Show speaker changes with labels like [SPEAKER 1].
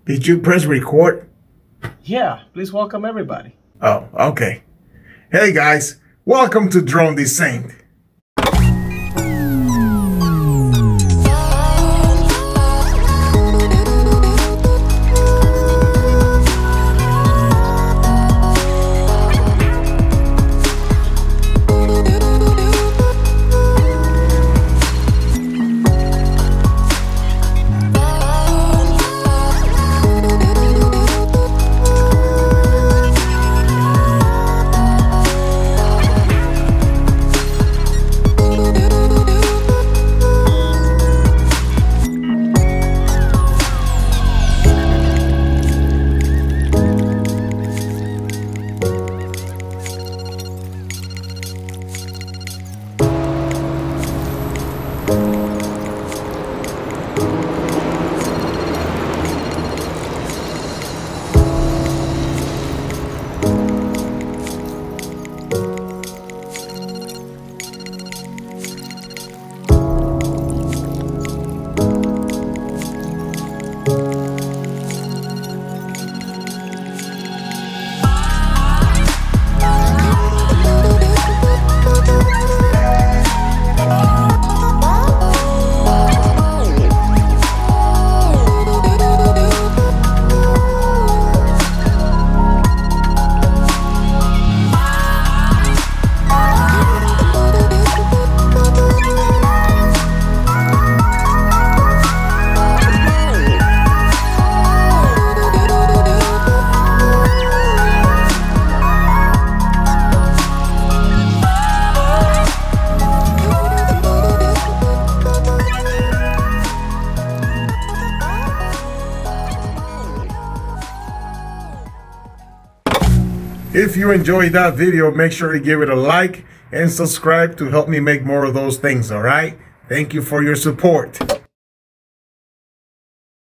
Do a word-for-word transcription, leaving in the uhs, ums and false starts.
[SPEAKER 1] Did you press record?
[SPEAKER 2] Yeah, please welcome everybody.
[SPEAKER 1] Oh, okay. Hey guys, welcome to Drone Descent. If you enjoyed that video, make sure to give it a like and subscribe to help me make more of those things, all right? Thank you for your support.